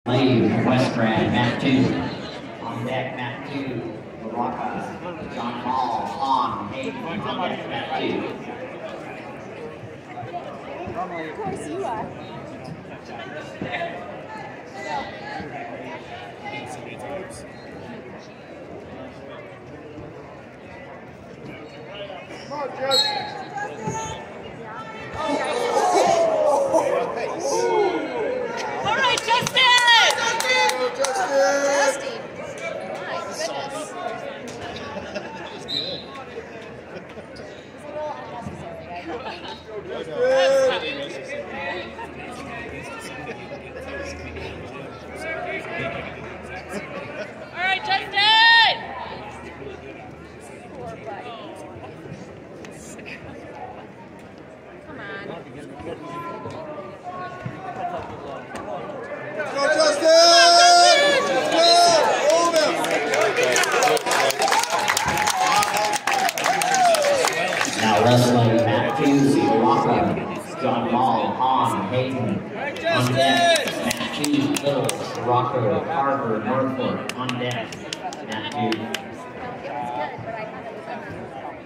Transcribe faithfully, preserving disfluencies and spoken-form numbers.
Leave, West Grad, Map two. On deck, Map two, Baraka, John Hall, Han, Hayden, on deck, Map two. Of course you are. Come on, Justin. All right, Justin! Go, Justin! My goodness. That was good. It's a little unnecessary, I think. Go, Justin! All right, Justin! Poor buddy. Come on. Go, Justin! Good! Hold him! Now wrestling, Map two, Baraka, John Hall, Han, Hayden. On deck, Map two, Little, Rocco, Carver, Norfolk. On deck, Map two. It was good, but I thought it was